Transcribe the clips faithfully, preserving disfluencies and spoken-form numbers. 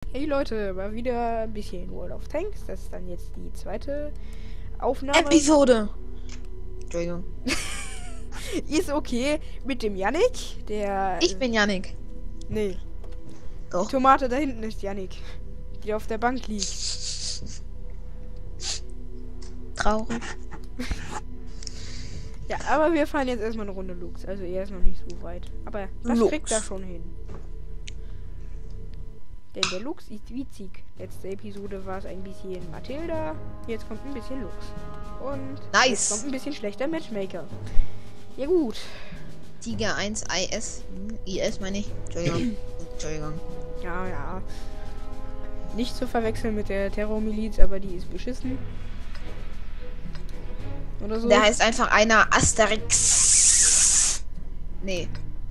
Hey Leute, mal wieder ein bisschen World of Tanks. Das ist dann jetzt die zweite Aufnahme. Episode. Entschuldigung. Ist okay mit dem Yannick, der... Ich bin Yannick. Nee. Doch. Die Tomate da hinten ist Yannick, die auf der Bank liegt. Traurig. Ja, aber wir fahren jetzt erstmal eine Runde Lux. Also er ist noch nicht so weit. Aber das Lux. kriegt er schon hin. Denn der Lux ist witzig. Letzte Episode war es ein bisschen Matilda. Jetzt kommt ein bisschen Lux. Und Nice. jetzt kommt ein bisschen schlechter Matchmaker. Ja gut. Tiger eins I S. Hm, I S meine ich. Entschuldigung. Entschuldigung. Ja, ja. Nicht zu verwechseln mit der Terrormiliz, aber die ist beschissen. Oder so. Der heißt einfach einer Asterix. Nee.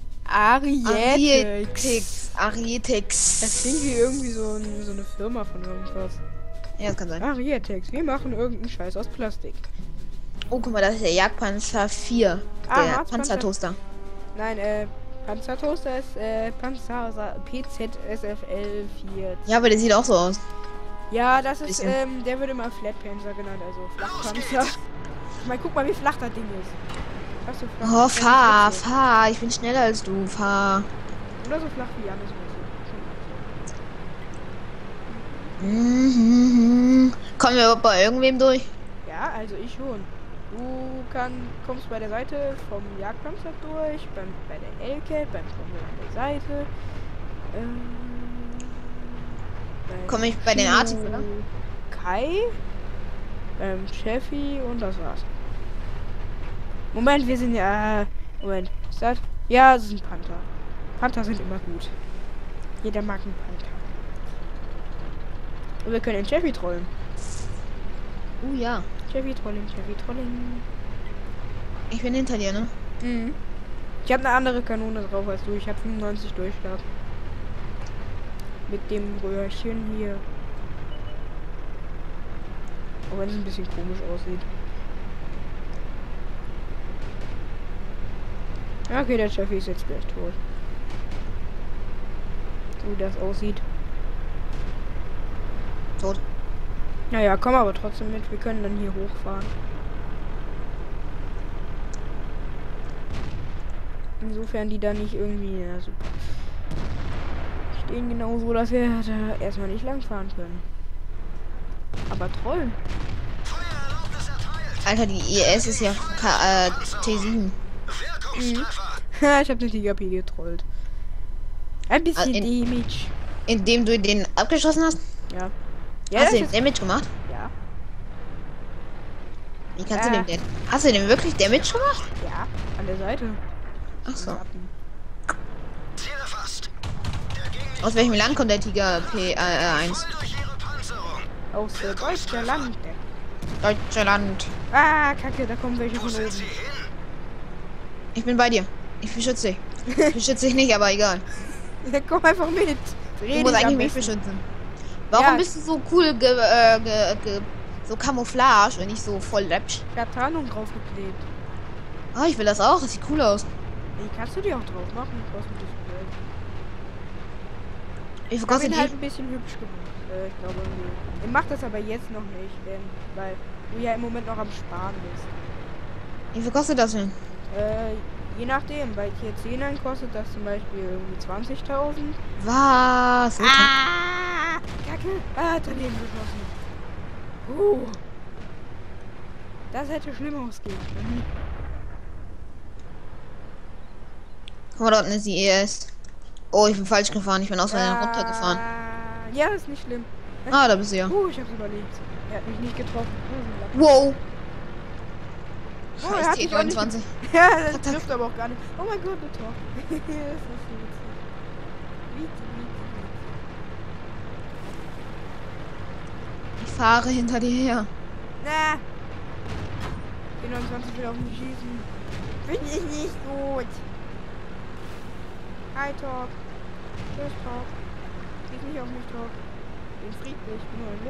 Arietex. Arietex. Das klingt wie irgendwie so, ein, so eine Firma von irgendwas. Ja, das kann sein. Arietex. Wir machen irgendeinen Scheiß aus Plastik. Oh, guck mal, das ist der Jagdpanzer vier. Ah, Der Harzpanzer. Panzertoaster. Nein, äh, Panzertoaster ist äh, Panzer P Z S F L vier. Ja, aber der sieht auch so aus. Ja, das ist, Bisschen. ähm, der wird immer Flatpanzer genannt, also Flachpanzer. Ich meine, guck mal, wie flach das Ding ist. Hast du flach? Oh, fahr, fahr. Ich bin schneller als du. Fahr. Oder so flach wie Janis. Mhm. Kommen wir bei irgendwem durch? Ja, also ich schon. Du kann, kommst bei der Seite vom Jagdpanzer durch, beim, bei der Hellcat, beim Kommando an der Seite. Ähm, Komme ich bei den Artis, oder? Kai, beim Cheffi und das war's. Moment, wir sind ja. Moment, ist das? Ja, es ist ein Panther. Panther sind immer gut. Jeder mag einen Panther. Und wir können den Cheffi trollen. Oh ja. Chevy Trolling, Chevy Trolling. Ich bin hinter dir, ne? Mhm. Ich habe eine andere Kanone drauf als du. Ich habe fünfundneunzig Durchschlag. Mit dem Röhrchen hier. Auch wenn es ein bisschen komisch aussieht. Ja, okay, der Chevy ist jetzt gleich tot. So wie das aussieht. Tot. Naja, komm aber trotzdem mit. Wir können dann hier hochfahren. Insofern die da nicht irgendwie. Ja, super. Stehen genau so, dass wir da erstmal nicht lang fahren können. Aber trollen. Alter, die I S ist ja K äh, T sieben. Mhm. Ja, ich habe den Tiger P getrollt. Ein bisschen in- Damage. Indem du den abgeschossen hast? Ja. Ja, Hast das du ist, den Damage gemacht? ja. Wie kannst Ja. du dem denn? Hast du dem wirklich Damage gemacht? Ja. An der Seite. Ach so. Warten. Aus welchem Land kommt der Tiger P eins? Aus äh, Deutschland. Deutschland. Ah, Kacke, da kommen welche von oben. Ich bin bei dir. Ich beschütze dich. Ich beschütze dich nicht, aber egal. Ja, komm einfach mit. Du Dreh musst dich am eigentlich mich besten. beschützen. Warum Ja. bist du so cool ge, äh, ge, ge, so Camouflage und nicht so voll läppsch? Ich hab Tarnung draufgeklebt. Ah, ich will das auch. Das sieht cool aus. Die kannst du dir auch drauf machen. Kostet ein bisschen Geld. Wie viel Ich hab kostet ihn die? halt ein bisschen hübsch gemacht. Äh, ich glaube irgendwie. Ich mach das aber jetzt noch nicht, denn, weil du ja im Moment noch am Sparen bist. Wie viel kostet das denn? Äh, je nachdem, bei Tier zehn kostet das zum Beispiel irgendwie zwanzigtausend. Was? Ah! Kacke! Ah, daneben geschossen. Uh. Das hätte schlimm ausgehen können. Guck mal, da unten ist die E S. Oh, ich bin falsch gefahren. Ich bin aus Versehen runtergefahren. Ja, ist nicht schlimm. Ah, da bist du ja. Uh, ich hab's überlebt. Er hat mich nicht getroffen. Wow. Oh, er Scheiß hat T mich auch nicht- neunundzwanzig. Ja, das Verdammt. trifft aber auch gar nicht. Oh mein Gott, du Tor. Das ist so witzig. Witzig, witzig, Ich fahre hinter dir her. witzig. Na. T neunundzwanzig will auf mich schießen. Finde ich nicht gut. Hi, Talk. Tschüss, Talk. Schieß nicht auf mich, Talk. Ich bin friedlich, ich bin nur ein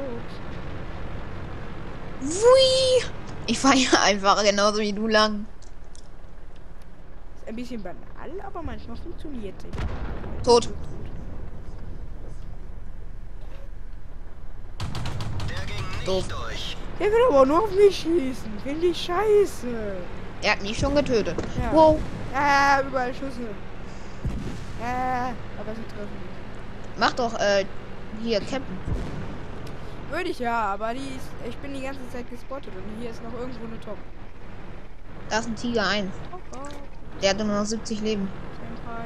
Lux. Wui. Ich fahre hier einfach genauso wie du lang. Ist ein bisschen banal, aber manchmal funktioniert es. Tot. doof. Der will aber nur auf mich schießen. Finde ich scheiße. Er hat mich schon getötet. Ja. Wow. Ja, überall Schüsse. Ja, aber sie treffen nicht. Mach doch, äh, hier, campen. Würde ich ja, aber die ist, ich bin die ganze Zeit gespottet und hier ist noch irgendwo eine Top. Da ist ein Tiger eins. Oh Gott. Der hat nur noch siebzig Leben. Senpai.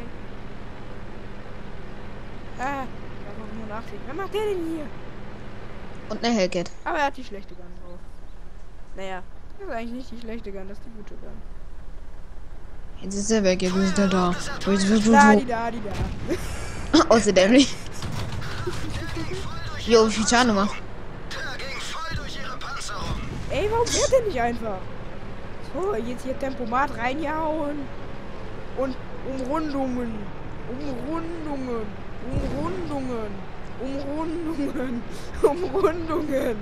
Ah, da muss nur nachsehen. Was macht der denn hier? Und eine Hellcat. Aber er hat die schlechte Gun drauf. Naja, das ist eigentlich nicht die schlechte Gun, das ist die gute Gun. Jetzt ist er weg, jetzt ist er da. Da, die da, die da. Außer dämlich. Jo, wie viel Schaden gemacht? Ey, warum fährt der nicht einfach? So, jetzt hier Tempomat reingehauen. Und Umrundungen. Umrundungen. Umrundungen. Umrundungen. Umrundungen.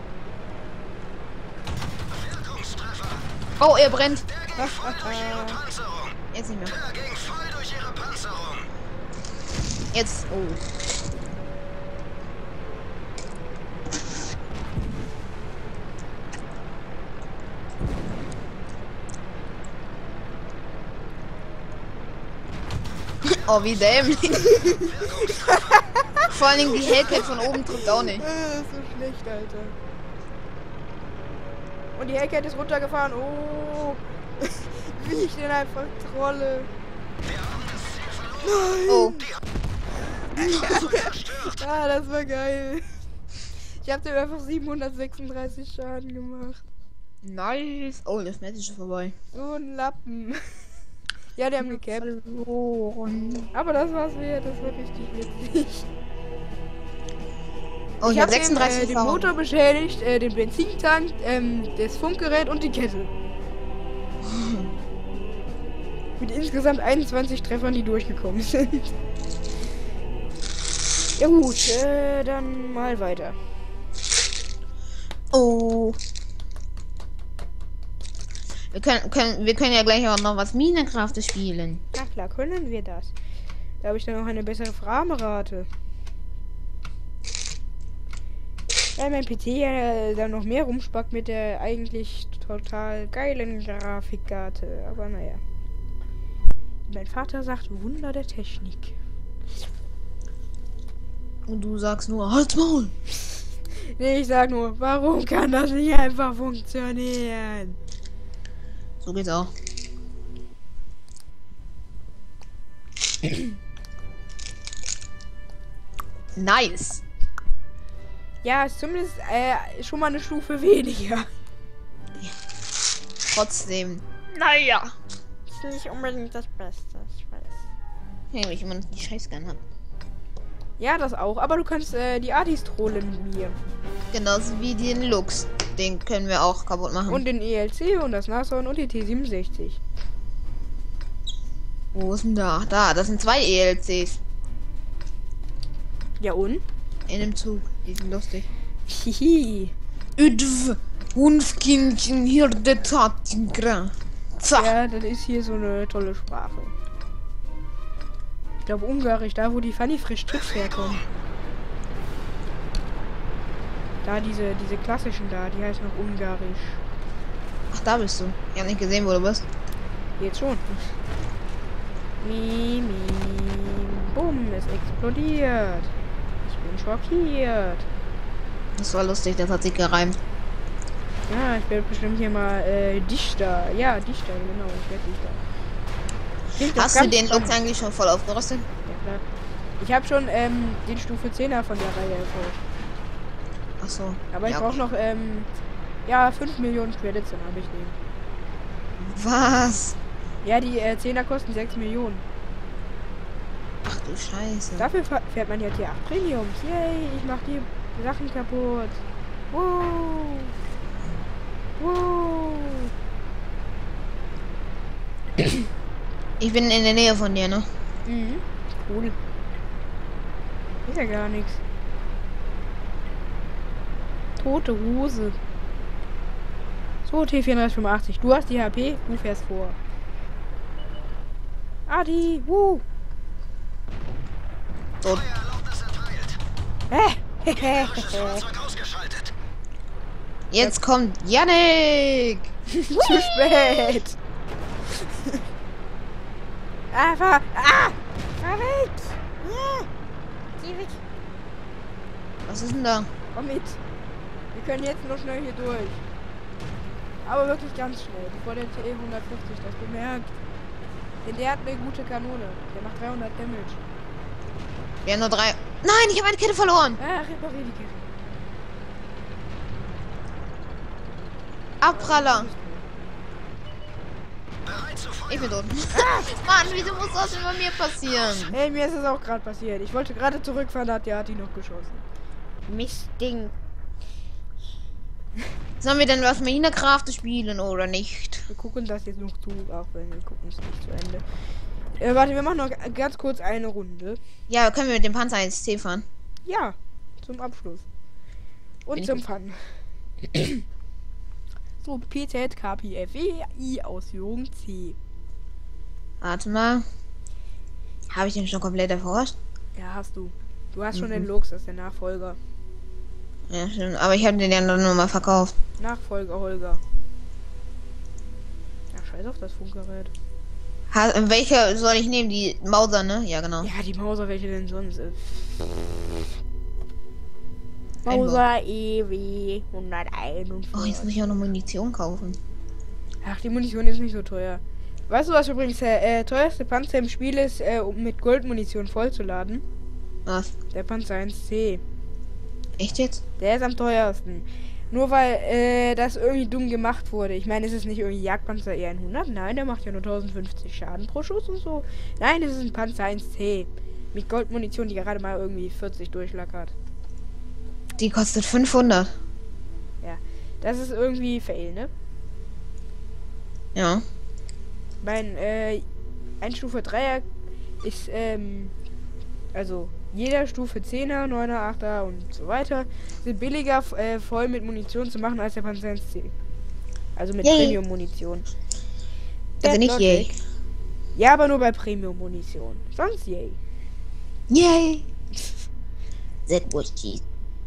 Oh, er brennt. Jetzt nicht mehr. Jetzt. Oh. Oh, wie dämlich. Vor allen Dingen die Hellcat von oben trifft auch nicht. Das ist so schlecht, Alter. Und die Hellcat ist runtergefahren. Oh. Wie ich den einfach trolle. Nein. Oh. Ah, das war geil. Ich hab dem einfach siebenhundertsechsunddreißig Schaden gemacht. Nice. Oh, das Match ist schon vorbei. So ein Lappen. Ja, die haben gekämpft. Verloren. Aber das war's wert. Das war richtig witzig. Oh, ich, ich hab hab sechsunddreißig den, äh, den Erfahrung. Motor beschädigt, äh, den Benzintank, ähm, das Funkgerät und die Kette. Mit insgesamt einundzwanzig Treffern, die durchgekommen sind. Ja gut, äh, dann mal weiter. Oh. Wir können, können, wir können ja gleich auch noch was Minecraft spielen. Na klar, können wir das. Da habe ich dann noch eine bessere Framerate. Weil mein P C ja dann noch mehr rumspackt mit der eigentlich total geilen Grafikkarte. Aber naja. Mein Vater sagt Wunder der Technik. Und du sagst nur, halt's Maul. Nee, ich sag nur, warum kann das nicht einfach funktionieren? So geht's auch. Nice. Ja, ist zumindest äh, schon mal eine Stufe weniger. Trotzdem. Naja. Ist nicht unbedingt das Beste, ich weiß. Ja, weil ich immer noch die Scheißgun hab. Ja, das auch. Aber du kannst äh, die Adis trollen mit mir. Genauso wie den Lux. Den können wir auch kaputt machen. Und den E L C und das Nashorn und die T siebenundsechzig. Wo ist denn da? Da, das sind zwei E L Cs. Ja und? In dem Zug. Die sind lustig. Hihi. Üdv. Hunfkindchen hier der Tatingra. Ja, das ist hier so eine tolle Sprache. Ich glaube Ungarisch, da wo die Funny Frisch Chips herkommen. Da diese, diese klassischen da, die heißen noch Ungarisch. Ach, da bist du. Ich hab nicht gesehen, wo du bist. Jetzt schon. Mim, bumm, es explodiert. Ich bin schockiert. Das war lustig, das hat sich gereimt. Ja, ich werde bestimmt hier mal äh, Dichter. Ja, Dichter, genau, ich werde Dichter. Klingt doch Hast du ganz den spannend. Lux eigentlich schon voll aufgerüstet? Ja, klar. Ich habe schon ähm, den Stufe zehner von der Reihe erfolgt. Ach so. Aber ich ja, brauche noch ähm, ja, fünf Millionen Credits, dann habe ich den. Was? Ja, die äh, zehner kosten sechs Millionen. Ach du Scheiße. Dafür fa- fährt man ja Tier acht Premiums. Yay, ich mach die Sachen kaputt. Wow. Wow. Ich bin in der Nähe von dir, ne? Mhm. Cool. Ist ja gar nichts. Tote Hose. So, T vierhundertfünfundachtzig. Du hast die H P, du fährst vor. Adi, wuh. Tot. Hä? Jetzt kommt Yannick! Zu spät! ah, fahr! Ah! Fahr weg! Ah, geh weg! Was ist denn da? Komm mit! Wir können jetzt noch schnell hier durch. Aber wirklich ganz schnell, bevor der T hundertfünfzig das bemerkt. Denn der hat eine gute Kanone. Der macht dreihundert Damage. Wir haben nur drei. Nein, ich habe eine Kette verloren! Ah, reparier die Kette. Abpraller! Ich bin tot. Mann, wieso muss das über mir passieren? Ey, mir ist es auch gerade passiert. Ich wollte gerade zurückfahren, da hat der Arti noch geschossen. Mistding. Sollen wir denn was Minecraft spielen oder nicht? Wir gucken das jetzt noch zu, auch wenn wir gucken es nicht zu Ende. Äh, warte, wir machen noch ganz kurz eine Runde. Ja, können wir mit dem Panzer eins C fahren? Ja, zum Abschluss. Und Bin zum ich Fun. So, P Z K P F E I Ausführung C. Warte mal. Habe ich den schon komplett erforscht? Ja, hast du. Du hast schon Mhm. den Lux, das ist der Nachfolger. Ja, stimmt. Aber ich habe den ja nur mal verkauft. Nachfolger Holger. Ja, scheiß auf das Funkgerät. Ha welche soll ich nehmen? Die Mauser, ne? Ja, genau. Ja, die Mauser, welche denn sonst? Äh, Einbau. Mauser E W hunderteinundvierzig. Oh, jetzt muss ich auch noch Munition kaufen. Ach, die Munition ist nicht so teuer. Weißt du, was übrigens der äh, teuerste Panzer im Spiel ist, äh, um mit Goldmunition vollzuladen? Was? Der Panzer eins C. Echt jetzt? Der ist am teuersten. Nur weil äh, das irgendwie dumm gemacht wurde. Ich meine, es ist nicht irgendwie Jagdpanzer E hundert. Nein, der macht ja nur tausendfünfzig Schaden pro Schuss und so. Nein, es ist ein Panzer eins C. Mit Goldmunition, die gerade mal irgendwie vierzig Durchschlag hat. Die kostet fünfhundert. Ja, das ist irgendwie fail, ne? Ja. Mein äh, ein Stufe dreier ist, ähm, also jeder Stufe zehner, neuner, achter und so weiter sind billiger äh, voll mit Munition zu machen als der Panzer eins C. Also mit Yay. Premium-Munition. Also Dead nicht Logic. yay. Ja, aber nur bei Premium-Munition. Sonst yay. Yay. That was cheese.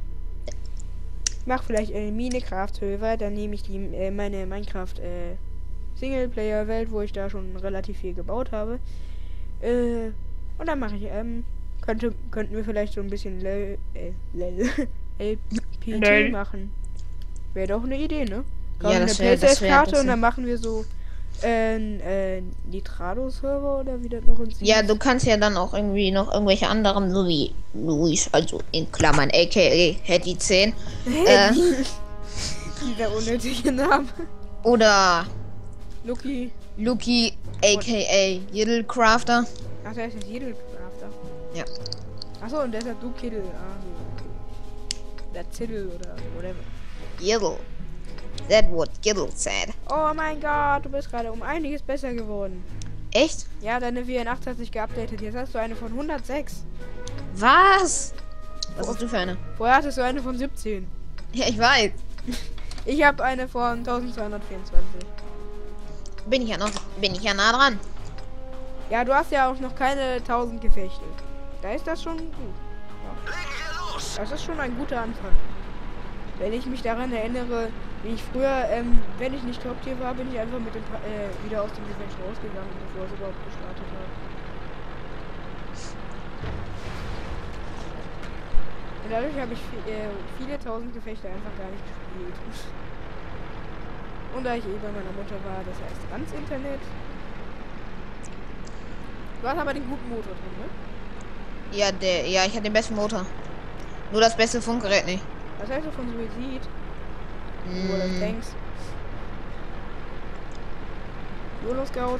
Ich mach vielleicht eine Minecraft-Höver, dann nehme ich die äh, meine Minecraft äh, Singleplayer-Welt, wo ich da schon relativ viel gebaut habe. Äh, und dann mache ich, ähm, könnte, könnten wir vielleicht so ein bisschen L, äh, L, L P T Lol. machen. Wäre doch eine Idee, ne? Ja, Kaufen das eine wär- das wär ein Playstation-Karte und bisschen- dann machen wir so äh, äh, Nitrado-Server oder wie das noch ins Ja, du kannst ja dann auch irgendwie noch irgendwelche anderen, so wie Luis, also in Klammern, aka Hetty zehn. äh, Dieser unnötige Name. oder Lucky. Luki, aka Yiddle Crafter. Ach, der ist jetzt Jedel Crafter. Ja. Achso, und deshalb du Kiddle. Ah, so, okay. Der Ziddle oder whatever. Yiddle. That what Yiddle said. Oh mein Gott, du bist gerade um einiges besser geworden. Echt? Ja, deine vierundachtzig hat sich geupdatet. Jetzt hast du eine von hundertsechs. Was? Was hast du für eine? Vorher hattest du eine von siebzehn. Ja, ich weiß. Ich habe eine von eintausendzweihundertvierundzwanzig. Bin ich ja noch, bin ich ja nah dran. Ja, du hast ja auch noch keine tausend Gefechte. Da ist das schon gut. Ja. Das ist schon ein guter Anfang. Wenn ich mich daran erinnere, wie ich früher, ähm, wenn ich nicht Top-Tier war, bin ich einfach mit dem Pa- äh, wieder aus dem Gefecht rausgegangen, bevor es überhaupt gestartet hat. Und dadurch habe ich vi- äh, viele tausend Gefechte einfach gar nicht gespielt. Und da ich eh bei meiner Mutter war, das heißt ganz Internet. Du hast aber den guten Motor drin, ne? Ja, der, ja, ich hatte den besten Motor. Nur das beste Funkgerät nicht. Was heißt du von Suizid? Wo das Mm, denkst. Yolo Scout.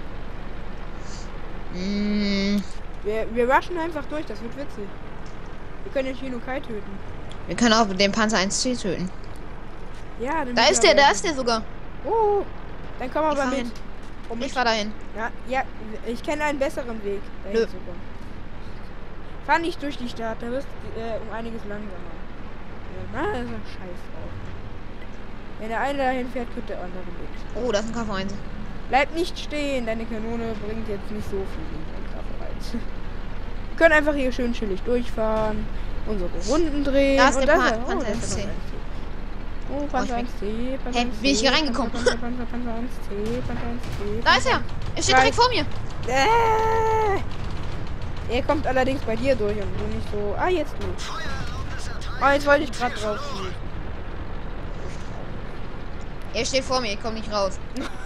mm, Wir, wir rushen einfach durch, das wird witzig. Wir können den Shinokai töten. wir können auch den Panzer eins C töten. Ja, dann Da müssen ist wir der, da aber- ist der sogar. Oh, dann komm Ich aber fahr mit. hin. Komm Ich mit. fahr dahin. Ja, ja, ich kenne einen besseren Weg, dahin Nö. zu kommen. Fahr nicht durch die Stadt, da wirst du äh, um einiges langsamer. Ja, na, das ist ein Scheiß drauf. Wenn der eine dahin fährt, kriegt der andere mit. Oh, das ist ein K V eins. Bleib nicht stehen, deine Kanone bringt jetzt nicht so viel in dein Kraftreiz. Wir können einfach hier schön chillig durchfahren, unsere Runden drehen. Da ist und der das Pa- oh, Panzer das ist eins C. aber ein Oh, Panzer eins C, Panzer Hä, eins C. bin ich hier reingekommen? Panzer, Panzer, Panzer eins C, Panzer eins C. Da ist er. Er steht direkt vor mir. Äh, er kommt allerdings bei dir durch und du nicht so. Ah, jetzt du. Oh, jetzt wollte ich gerade drauf schießen. Er steht vor mir, ich komme nicht raus.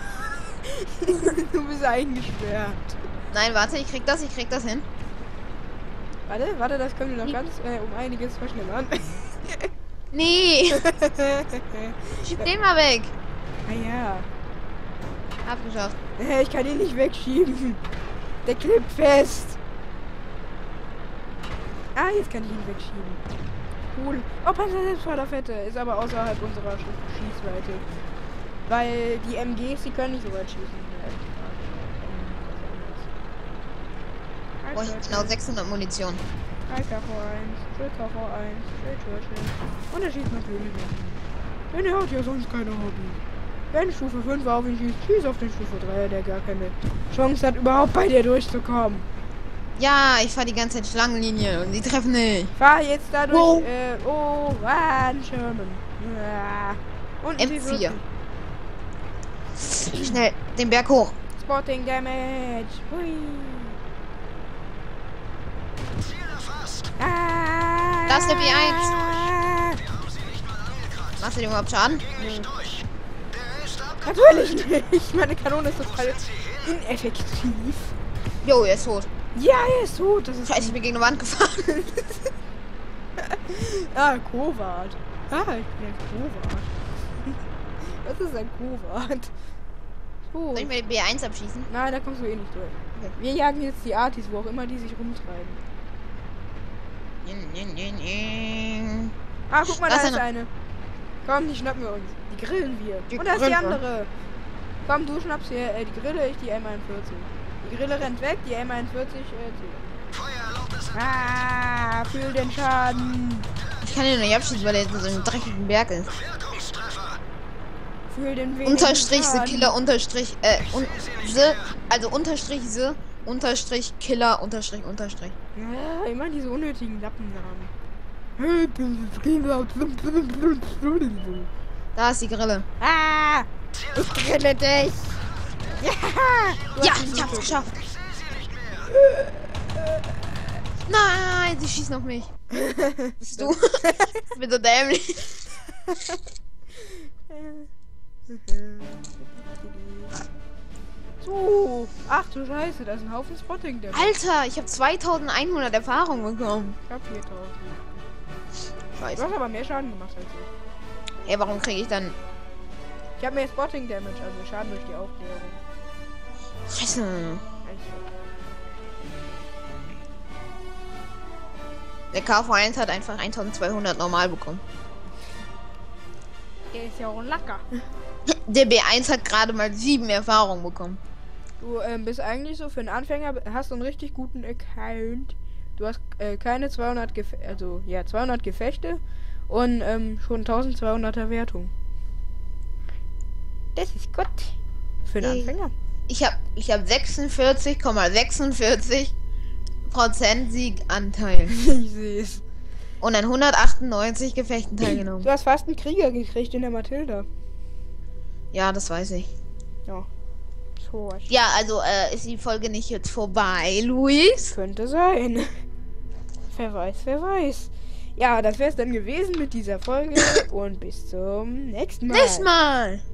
Du bist eingesperrt. Nein, warte, ich krieg das, ich krieg das hin. Warte, warte, das können wir noch ganz äh, um einiges verschlimmern. Nee. Schieb den mal weg. Ah ja. Abgeschafft. Äh, Ich kann ihn nicht wegschieben. Der klebt fest. Ah, jetzt kann ich ihn wegschieben. Cool. Oh, Panzer Selbstförderfette. Ist aber außerhalb unserer Sch Schießweite. Weil die M Gs, die können nicht so weit schießen. Boah, ich hab genau sechshundert Munition. K V eins, K V eins, Churchill. Und er schießt natürlich noch. Denn er hat ja sonst keine Hobby. Wenn Stufe fünf auf ihn schießt, schießt auf den Stufe drei, der gar keine Chance hat, überhaupt bei dir durchzukommen. Ja, ich fahr die ganze Zeit Schlangenlinie und die treffen nicht. Fahr jetzt dadurch, Wow. äh, oh, Sherman. Ja. Und M vier. Schnell, den Berg hoch. Spotting Damage. Hui. Ah, Da ist der B eins. Machst du dir überhaupt Schaden? Nee. Natürlich nicht. Meine Kanone ist total ineffektiv. Jo, er ist tot. Ja, er ist tot. Das ist Scheiße, ich bin gegen eine Wand gefahren. Ah, Kovat. Ah, ich bin ein Kovat. Was ist ein Kovat? Oh. Soll ich mir den B eins abschießen? Nein, da kommst du eh nicht durch. Okay. Wir jagen jetzt die Artis, wo auch immer die sich rumtreiben. Ah, guck mal, Da da ist ist eine. eine. Komm, die schnappen wir uns. Die grillen wir. Die Und da ist die grillen wir. andere. Komm, du schnappst hier äh, die Grille, ich die M einundvierzig. Die Grille rennt weg, die M einundvierzig äh, zieht. Ah, fühl den Schaden. Ich kann ihn nicht abschießen, weil er in so einem dreckigen Berg ist. Fühl den wenigen Unterstrich the Schaden. Killer, Unterstrich, äh, un, the, also Unterstrich the, Unterstrich Killer, Unterstrich, Unterstrich. Ja, immer diese unnötigen Lappennamen. Da ist die Grille. Ah, ich grille dich. Ja, du Ja, hast ihn ich hab's getötet. geschafft. Nein, sie schießen auf mich. Bist du? Ich bin so dämlich. So, ach du Scheiße, da ist ein Haufen Spotting der. Alter, ich habe zweitausendeinhundert Erfahrung bekommen. Ich hab viertausend. Du Scheiße. hast aber mehr Schaden gemacht als ich. Ey, warum kriege ich dann... Ich habe mehr Spotting Damage, also Schaden durch die Aufklärung. Scheiße. Der K V eins hat einfach eintausendzweihundert normal bekommen. Der ist ja auch ein Lacker. Der B eins hat gerade mal sieben Erfahrungen bekommen. Du ähm, bist eigentlich so für einen Anfänger, hast du einen richtig guten Account. Du hast äh, keine zweihundert Gef also ja zweihundert Gefechte und ähm, schon eintausendzweihunderter Wertung. Das ist gut für einen Ey. Anfänger. Ich habe ich hab sechsundvierzig Komma sechsundvierzig Prozent Sieganteil Ich sehe es. und an hundertachtundneunzig Gefechten teilgenommen. Du hast fast einen Krieger gekriegt in der Matilda. Ja, das weiß ich. Ja. So, was Ja, also äh, ist die Folge nicht jetzt vorbei, Luis? könnte sein. Wer weiß, wer weiß. Ja, das wäre es dann gewesen mit dieser Folge und bis zum nächsten Mal. Nächstes Mal.